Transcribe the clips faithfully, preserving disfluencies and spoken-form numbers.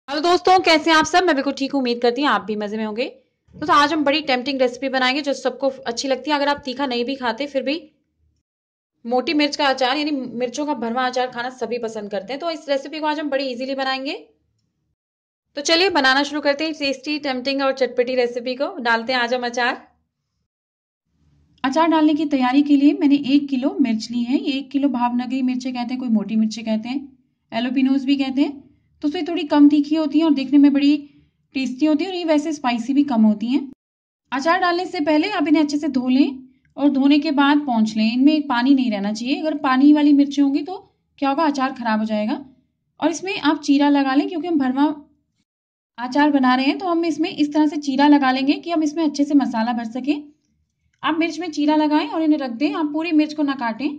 Hello दोस्तों, कैसे हैं आप सब। मैं बिल्कुल ठीक हूँ। उम्मीद करती हूँ आप भी मजे में होंगे। दोस्तों आज हम बड़ी टेम्पटिंग रेसिपी बनाएंगे जो सबको अच्छी लगती है। अगर आप तीखा नहीं भी खाते फिर भी मोटी मिर्च का अचार यानी मिर्चों का भरवा अचार खाना सभी पसंद करते हैं। तो इस रेसिपी को आज हम बड़ी इजीली बनाएंगे। तो चलिए बनाना शुरू करते हैं टेस्टी टेम्पटिंग और चटपटी रेसिपी को। डालते हैं आज हम अचार। अचार डालने की तैयारी के लिए मैंने एक किलो मिर्च ली है। एक किलो भावनगरी मिर्चें कहते हैं, कोई मोटी मिर्चें कहते हैं, एलोपिनोज भी कहते हैं। तो उसमें थोड़ी कम तीखी होती है और देखने में बड़ी टेस्टी होती है और ये वैसे स्पाइसी भी कम होती हैं। अचार डालने से पहले आप इन्हें अच्छे से धो लें और धोने के बाद पोंछ लें। इनमें पानी नहीं रहना चाहिए। अगर पानी वाली मिर्चें होंगी तो क्या होगा, अचार खराब हो जाएगा। और इसमें आप चीरा लगा लें, क्योंकि हम भरवा अचार बना रहे हैं तो हम इसमें इस तरह से चीरा लगा लेंगे कि हम इसमें अच्छे से मसाला भर सकें। आप मिर्च में चीरा लगाएं और इन्हें रख दें। आप पूरी मिर्च को ना काटें।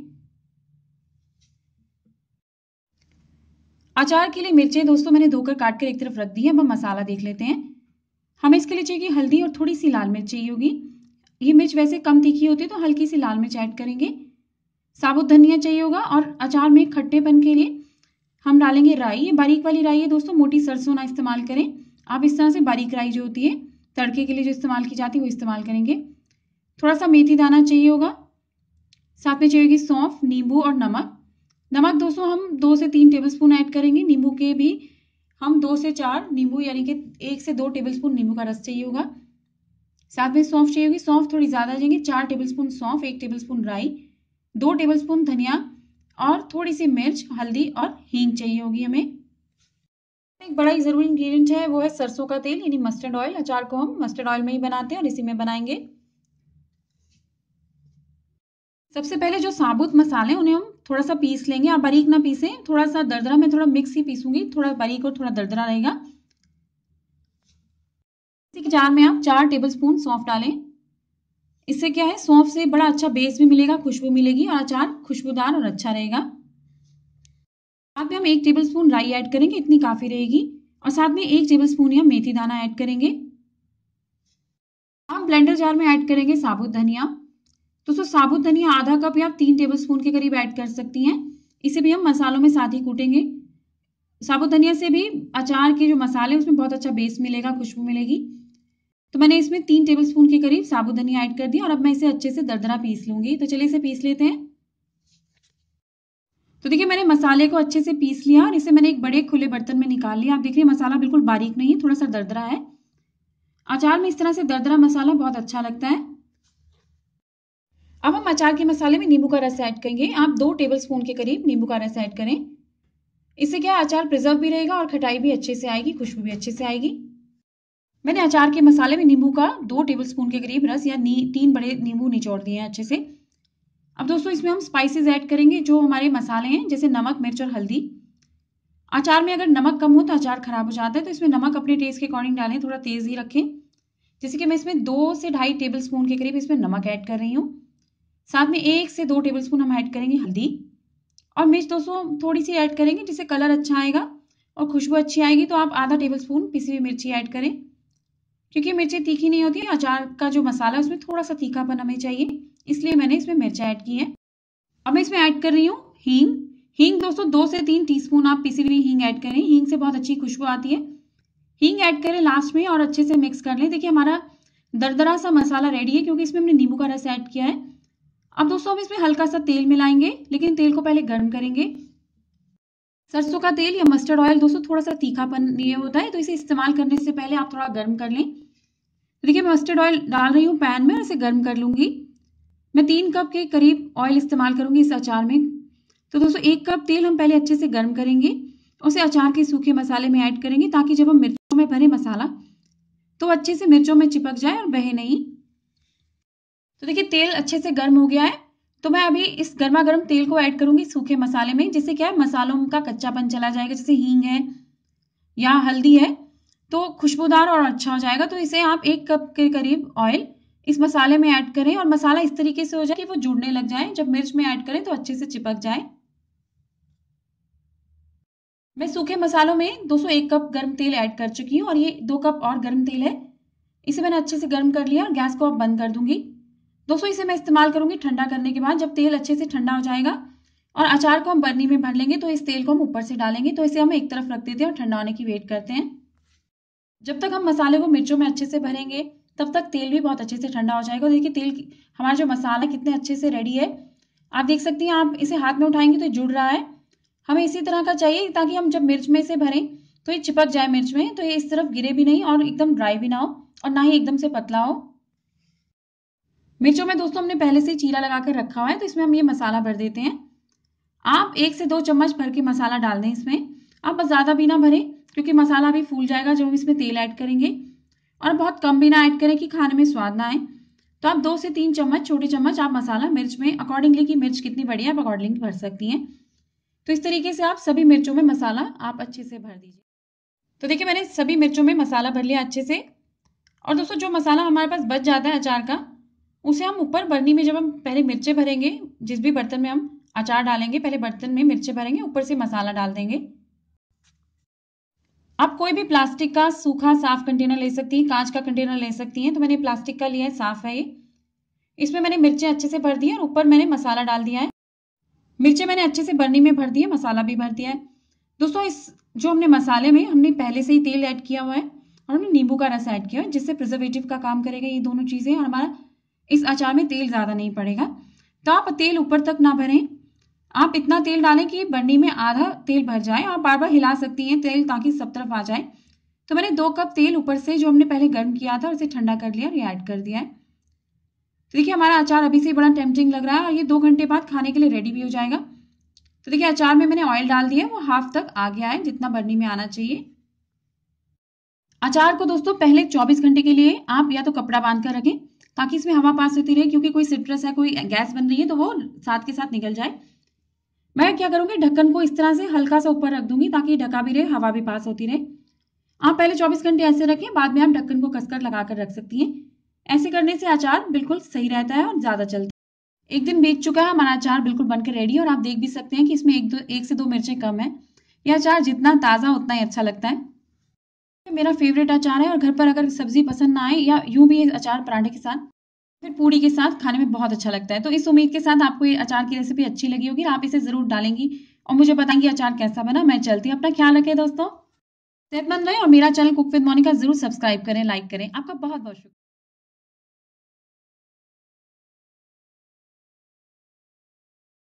अचार के लिए मिर्चें दोस्तों मैंने धोकर काट कर एक तरफ रख दी है। अब हम मसाला देख लेते हैं। हमें इसके लिए चाहिए हल्दी और थोड़ी सी लाल मिर्च चाहिए होगी। ये मिर्च वैसे कम तीखी होती है तो हल्की सी लाल मिर्च ऐड करेंगे। साबुत धनिया चाहिए होगा और अचार में खट्टेपन के लिए हम डालेंगे राई। ये बारीक वाली राई है दोस्तों, मोटी सरसों ना इस्तेमाल करें। आप इस तरह से बारीक राई जो होती है तड़के के लिए जो इस्तेमाल की जाती है वो इस्तेमाल करेंगे। थोड़ा सा मेथी दाना चाहिए होगा। साथ में चाहिए सौंफ, नींबू और नमक। नमक दोस्तों हम दो से तीन टेबलस्पून ऐड करेंगे। नींबू के भी हम दो से चार नींबू यानी कि एक से दो टेबलस्पून नींबू का रस चाहिए होगा। साथ में सौंफ चाहिए होगी। सौंफ थोड़ी ज्यादा जाएंगे, चार टेबलस्पून सौंफ, एक टेबलस्पून राई, दो टेबलस्पून धनिया और थोड़ी सी मिर्च, हल्दी और हींग चाहिए होगी हमें। एक बड़ा ही जरूरी इंग्रेडिएंट है, वो है सरसों का तेल यानी मस्टर्ड ऑयल। अचार को हम मस्टर्ड ऑयल में ही बनाते हैं और इसी में बनाएंगे। सबसे पहले जो साबुत मसाले उन्हें हम थोड़ा सा पीस लेंगे। आप बारीक ना पीसें, थोड़ा सा दरदरा, मैं थोड़ा मिक्स ही पीसूंगी, थोड़ा बारीक और थोड़ा दरदरा रहेगा। इसी के जार में आप चार टेबलस्पून सौंफ डालें। इससे क्या है, सौंफ से बड़ा अच्छा बेस भी मिलेगा, खुशबू मिलेगी और अचार खुशबूदार और अच्छा रहेगा। साथ में हम एक टेबलस्पून राई ऐड करेंगे, इतनी काफी रहेगी। और साथ में एक टेबलस्पून हम मेथी दाना ऐड करेंगे। हम ब्लेंडर जार में ऐड करेंगे साबुत धनिया। दोस्तों साबुत धनिया आधा कप या तीन टेबलस्पून के करीब ऐड कर सकती हैं। इसे भी हम मसालों में साथ ही कूटेंगे। साबुत धनिया से भी अचार के जो मसाले उसमें बहुत अच्छा बेस मिलेगा, खुशबू मिलेगी। तो मैंने इसमें तीन टेबलस्पून के करीब साबुत धनिया ऐड कर दिया और अब मैं इसे अच्छे से दरदरा पीस लूंगी। तो चलिए इसे पीस लेते हैं। तो देखिए मैंने मसाले को अच्छे से पीस लिया और इसे मैंने एक बड़े खुले बर्तन में निकाल लिया। आप देखिए मसाला बिल्कुल बारीक नहीं है, थोड़ा सा दरदरा है। अचार में इस तरह से दरदरा मसाला बहुत अच्छा लगता है। अब हम अचार के मसाले में नींबू का रस ऐड करेंगे। आप दो टेबलस्पून के करीब नींबू का रस ऐड करें। इससे क्या अचार प्रिजर्व भी रहेगा और खटाई भी अच्छे से आएगी, खुशबू भी अच्छे से आएगी। मैंने अचार के मसाले में नींबू का दो टेबलस्पून के करीब रस या नी, तीन बड़े नींबू निचोड़ दिए हैं अच्छे से। अब दोस्तों इसमें हम स्पाइसेस ऐड करेंगे जो हमारे मसाले हैं, जैसे नमक, मिर्च और हल्दी। अचार में अगर नमक कम हो तो अचार खराब हो जाता है, तो इसमें नमक अपने टेस्ट के अकॉर्डिंग डालें, थोड़ा तेज ही रखें। जैसे कि मैं इसमें दो से ढाई टेबल स्पून के करीब इसमें नमक ऐड कर रही हूँ। साथ में एक से दो टेबल स्पून हम ऐड करेंगे हल्दी। और मिर्च दोस्तों थोड़ी सी ऐड करेंगे जिससे कलर अच्छा आएगा और खुशबू अच्छी आएगी। तो आप आधा टेबल स्पून पिसी हुई मिर्ची ऐड करें, क्योंकि मिर्ची तीखी नहीं होती है। अचार का जो मसाला है उसमें थोड़ा सा तीखापन हमें चाहिए, इसलिए मैंने इसमें मिर्च ऐड की है। अब मैं इसमें ऐड कर रही हूँ हींग। हींग दोस्तों दो से तीन टीस्पून आप पिसी हुई हींग ऐड करें। हींग से बहुत अच्छी खुशबू आती है। हींग ऐड करें लास्ट में और अच्छे से मिक्स कर लें। देखिए हमारा दरदरा सा मसाला रेडी है, क्योंकि इसमें हमने नींबू का रस ऐड किया है। अब दोस्तों हम इसमें हल्का सा तेल मिलाएंगे, लेकिन तेल को पहले गर्म करेंगे। सरसों का तेल या मस्टर्ड ऑयल दोस्तों थोड़ा सा तीखापन ये होता है, तो इसे इस्तेमाल करने से पहले आप थोड़ा गर्म कर लें। देखिए मैं मस्टर्ड ऑयल डाल रही हूँ पैन में और इसे गर्म कर लूंगी। मैं तीन कप के करीब ऑयल इस्तेमाल करूंगी इस अचार में। तो दोस्तों एक कप तेल हम पहले अच्छे से गर्म करेंगे, उसे अचार के सूखे मसाले में ऐड करेंगे, ताकि जब हम मिर्चों में भरे मसाला तो अच्छे से मिर्चों में चिपक जाए और बहे नहीं। तो देखिए तेल अच्छे से गर्म हो गया है, तो मैं अभी इस गर्मा गर्म तेल को ऐड करूंगी सूखे मसाले में, जिससे क्या है मसालों का कच्चापन चला जाएगा। जैसे हींग है या हल्दी है तो खुशबूदार और अच्छा हो जाएगा। तो इसे आप एक कप के करीब ऑयल इस मसाले में ऐड करें और मसाला इस तरीके से हो जाए कि वो जुड़ने लग जाए। जब मिर्च में ऐड करें तो अच्छे से चिपक जाए। मैं सूखे मसालों में दो सौ एक कप गर्म तेल ऐड कर चुकी हूँ और ये दो कप और गर्म तेल है। इसे मैंने अच्छे से गर्म कर लिया और गैस को अब बंद कर दूंगी। दोस्तों इसे मैं इस्तेमाल करूंगी ठंडा करने के बाद। जब तेल अच्छे से ठंडा हो जाएगा और अचार को हम बर्नी में भर लेंगे तो इस तेल को हम ऊपर से डालेंगे। तो इसे हम एक तरफ रख देते हैं और ठंडा होने की वेट करते हैं। जब तक हम मसाले को मिर्चों में अच्छे से भरेंगे तब तक तेल भी बहुत अच्छे से ठंडा हो जाएगा। देखिए तेल हमारा जो मसाला कितने अच्छे से रेडी है, आप देख सकती हैं। आप इसे हाथ में उठाएंगे तो जुड़ रहा है। हमें इसी तरह का चाहिए ताकि हम जब मिर्च में इसे भरें तो ये चिपक जाए मिर्च में, तो ये इस तरफ गिरे भी नहीं और एकदम ड्राई भी ना हो और ना ही एकदम से पतला हो। मिर्चों में दोस्तों हमने पहले से चीरा लगाकर रखा हुआ है, तो इसमें हम ये मसाला भर देते हैं। आप एक से दो चम्मच भर के मसाला डाल दें इसमें। आप बस ज़्यादा भी ना भरें क्योंकि मसाला भी फूल जाएगा जब हम इसमें तेल ऐड करेंगे, और बहुत कम भी ना ऐड करें कि खाने में स्वाद ना आए। तो आप दो से तीन चम्मच, छोटे चम्मच आप मसाला मिर्च में अकॉर्डिंगली की मिर्च कितनी बड़ी है आप अकॉर्डिंगली भर सकती हैं। तो इस तरीके से आप सभी मिर्चों में मसाला आप अच्छे से भर दीजिए। तो देखिए मैंने सभी मिर्चों में मसाला भर लिया अच्छे से। और दोस्तों जो मसाला हमारे पास बच जाता है अचार का, उसे हम ऊपर बर्नी में जब हम पहले मिर्चें भरेंगे, जिस भी बर्तन में हम अचार डालेंगे पहले बर्तन में मिर्चें भरेंगे, ऊपर से मसाला डाल देंगे। आप कोई भी प्लास्टिक का सूखा साफ कंटेनर ले सकती हैं, कांच का कंटेनर ले सकती हैं। तो मैंने प्लास्टिक का लिया है, साफ है ये। इसमें मैंने मिर्चें अच्छे से भर दी है और ऊपर मैंने मसाला डाल दिया है। मिर्चें मैंने अच्छे से बर्नी में भर दी है, मसाला भी भर दिया है। दोस्तों इस जो हमने मसाले में हमने पहले से ही तेल ऐड किया हुआ है और हमने नींबू का रस ऐड किया है, जिससे प्रिजर्वेटिव का काम करेगा ये दोनों चीजें, और हमारा इस अचार में तेल ज्यादा नहीं पड़ेगा। तो आप तेल ऊपर तक ना भरें, आप इतना तेल डालें कि बर्नी में आधा तेल भर जाए। आप बार बार हिला सकती हैं तेल ताकि सब तरफ आ जाए। तो मैंने दो कप तेल ऊपर से जो हमने पहले गर्म किया था उसे ठंडा कर लिया और ये ऐड कर दिया है। तो देखिए हमारा अचार अभी से बड़ा टेम्पटिंग लग रहा है और ये दो घंटे बाद खाने के लिए रेडी भी हो जाएगा। तो देखिए अचार में मैंने ऑयल डाल दिया है, वो हाफ तक आ गया है जितना बर्नी में आना चाहिए। अचार को दोस्तों पहले चौबीस घंटे के लिए आप या तो कपड़ा बांध कर रखें ताकि इसमें हवा पास होती रहे, क्योंकि कोई सिट्रस है, कोई गैस बन रही है तो वो साथ के साथ निकल जाए। मैं क्या करूंगी, ढक्कन को इस तरह से हल्का सा ऊपर रख दूंगी ताकि ढका भी रहे, हवा भी पास होती रहे। आप पहले चौबीस घंटे ऐसे रखें, बाद में आप ढक्कन को कसकर लगाकर रख सकती हैं। ऐसे करने से अचार बिल्कुल सही रहता है और ज्यादा चलता है। एक दिन बीत चुका है, हमारा अचार बिल्कुल बनकर रेडी है और आप देख भी सकते हैं कि इसमें एक दो एक से दो मिर्चें कम है। यह अचार जितना ताज़ा उतना ही अच्छा लगता है। मेरा फेवरेट अचार है और घर पर अगर सब्जी पसंद ना आए या यूं भी ये अचार पराठे के साथ फिर पूड़ी के साथ खाने में बहुत अच्छा लगता है। तो इस उम्मीद के साथ आपको ये अचार की रेसिपी अच्छी लगी होगी, आप इसे जरूर डालेंगी और मुझे बताएंगी अचार कैसा बना। मैं चलती हूँ, अपना ख्याल रखें दोस्तों, सेहतमंद रहें और मेरा चैनल कुक विद मोनिका जरूर सब्सक्राइब करें, लाइक करें। आपका बहुत बहुत शुक्रिया।